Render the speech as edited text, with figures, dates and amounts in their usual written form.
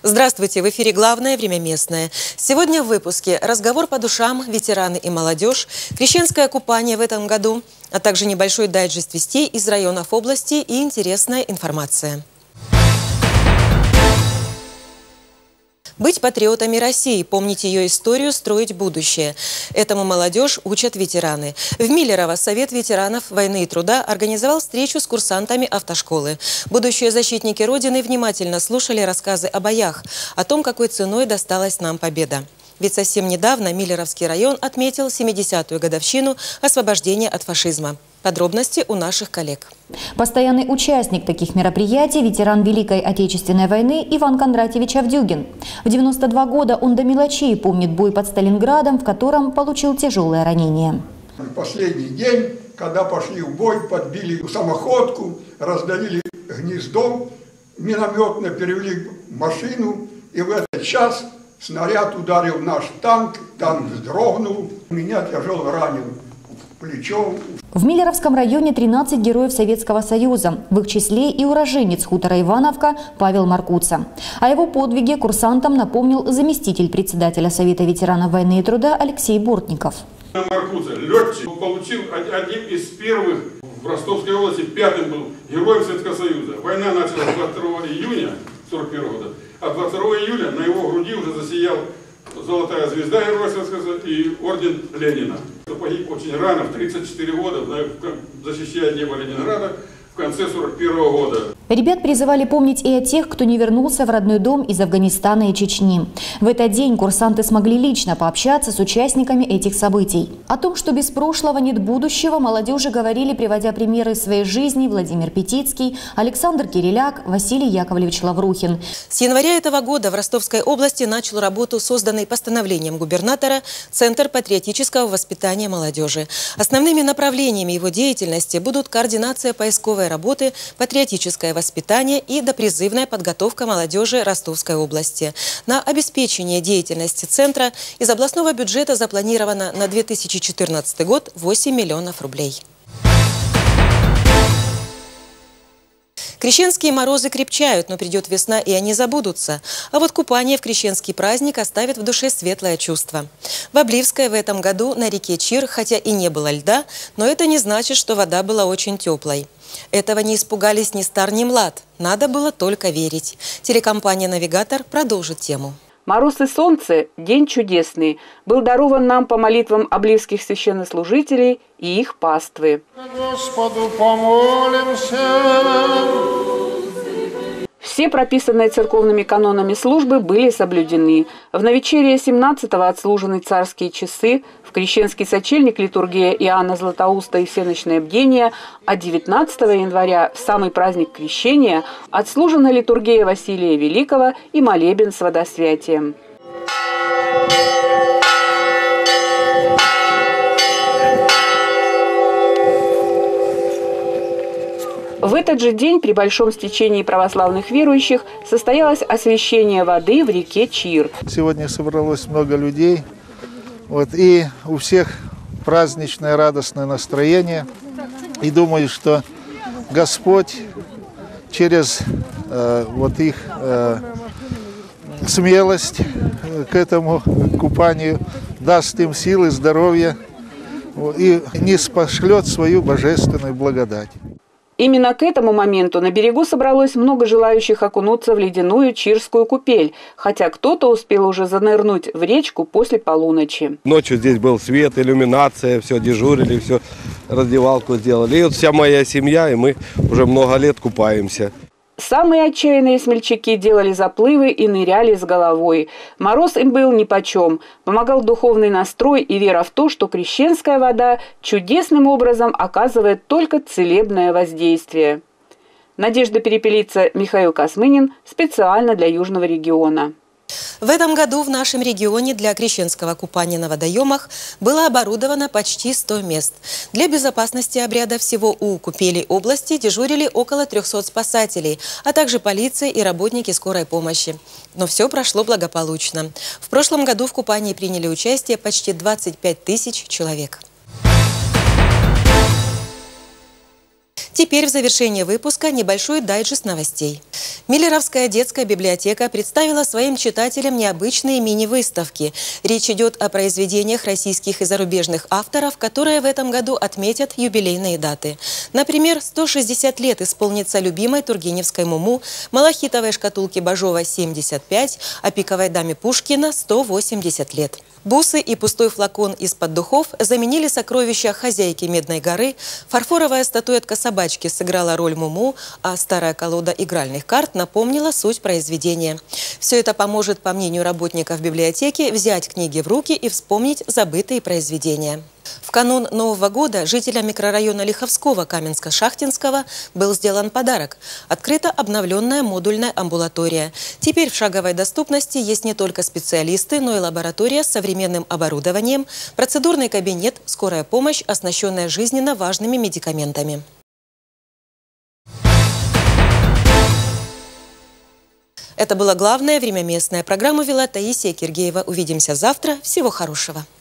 Здравствуйте! В эфире «Главное время местное». Сегодня в выпуске разговор по душам, ветераны и молодежь, крещенское купание в этом году, а также небольшой дайджест вестей из районов области и интересная информация. Быть патриотами России, помнить ее историю, строить будущее. Этому молодежь учат ветераны. В Миллерово Совет ветеранов войны и труда организовал встречу с курсантами автошколы. Будущие защитники Родины внимательно слушали рассказы о боях, о том, какой ценой досталась нам победа. Ведь совсем недавно Миллеровский район отметил 70-ю годовщину освобождения от фашизма. Подробности у наших коллег. Постоянный участник таких мероприятий – ветеран Великой Отечественной войны Иван Кондратьевич Авдюгин. В 92 года он до мелочей помнит бой под Сталинградом, в котором получил тяжелое ранение. Последний день, когда пошли в бой, подбили самоходку, раздавили гнездо, минометно перевели машину, и в этот час снаряд ударил наш танк, танк вздрогнул, меня тяжело ранил плечо. В Миллеровском районе 13 героев Советского Союза. В их числе и уроженец хутора Ивановка Павел Маркуца. О его подвиге курсантам напомнил заместитель председателя Совета ветеранов войны и труда Алексей Бортников. Маркуца, летчик, получил один из первых в Ростовской области, пятым был героем Советского Союза. Война началась 22 июня 1941 года, а 22 июля на его груди уже засиял золотая звезда Героя Советского Союза и орден Ленина. Погиб очень рано, в 34 года, защищая небо Ленинграда в конце 1941 года. Ребят призывали помнить и о тех, кто не вернулся в родной дом из Афганистана и Чечни. В этот день курсанты смогли лично пообщаться с участниками этих событий. О том, что без прошлого нет будущего, молодежи говорили, приводя примеры своей жизни, Владимир Петицкий, Александр Кириляк, Василий Яковлевич Лаврухин. С января этого года в Ростовской области начал работу созданный постановлением губернатора Центр патриотического воспитания молодежи. Основными направлениями его деятельности будут координация поисковой работы, патриотическое воспитание и допризывная подготовка молодежи Ростовской области. На обеспечение деятельности центра из областного бюджета запланировано на 2014 год 8 миллионов рублей. Крещенские морозы крепчают, но придет весна, и они забудутся. А вот купание в крещенский праздник оставит в душе светлое чувство. В Обливской в этом году на реке Чир, хотя и не было льда, но это не значит, что вода была очень теплой. Этого не испугались ни стар, ни млад. Надо было только верить. Телекомпания «Навигатор» продолжит тему. Мороз и солнце – день чудесный, был дарован нам по молитвам обливских священнослужителей и их паствы. Господу помолимся. Все прописанные церковными канонами службы были соблюдены. В навечерие 17-го отслужены царские часы, в крещенский сочельник литургия Иоанна Златоуста и всеночное бдение, а 19 января, в самый праздник крещения, отслужена литургия Василия Великого и молебен с водосвятием. В этот же день при большом стечении православных верующих состоялось освящение воды в реке Чир. Сегодня собралось много людей, и у всех праздничное радостное настроение. И думаю, что Господь через их смелость к этому купанию даст им силы, здоровья и ниспошлет свою божественную благодать. Именно к этому моменту на берегу собралось много желающих окунуться в ледяную чирскую купель, хотя кто-то успел уже занырнуть в речку после полуночи. Ночью здесь был свет, иллюминация, все дежурили, все раздевалку сделали. И вот вся моя семья, и мы уже много лет купаемся. Самые отчаянные смельчаки делали заплывы и ныряли с головой. Мороз им был нипочем. Помогал духовный настрой и вера в то, что крещенская вода чудесным образом оказывает только целебное воздействие. Надежда Перепелица, Михаил Космынин специально для Южного региона. В этом году в нашем регионе для крещенского купания на водоемах было оборудовано почти 100 мест. Для безопасности обряда всего у купелей области дежурили около 300 спасателей, а также полиция и работники скорой помощи. Но все прошло благополучно. В прошлом году в купании приняли участие почти 25 тысяч человек. Теперь в завершение выпуска небольшой дайджест новостей. Миллеровская детская библиотека представила своим читателям необычные мини-выставки. Речь идет о произведениях российских и зарубежных авторов, которые в этом году отметят юбилейные даты. Например, 160 лет исполнится любимой тургеневской Муму, малахитовой шкатулке Бажова 75, а пиковой даме Пушкина 180 лет. Бусы и пустой флакон из-под духов заменили сокровища хозяйки Медной горы, фарфоровая статуэтка собачки сыграла роль Муму, а старая колода игральных карт напомнила суть произведения. Все это поможет, по мнению работников библиотеки, взять книги в руки и вспомнить забытые произведения. В канун Нового года жителям микрорайона Лиховского Каменска-Шахтинского был сделан подарок. Открыта обновленная модульная амбулатория. Теперь в шаговой доступности есть не только специалисты, но и лаборатория с современным оборудованием, процедурный кабинет, скорая помощь, оснащенная жизненно важными медикаментами. Это было главное время местное. Программу вела Таисия Киргеева. Увидимся завтра. Всего хорошего.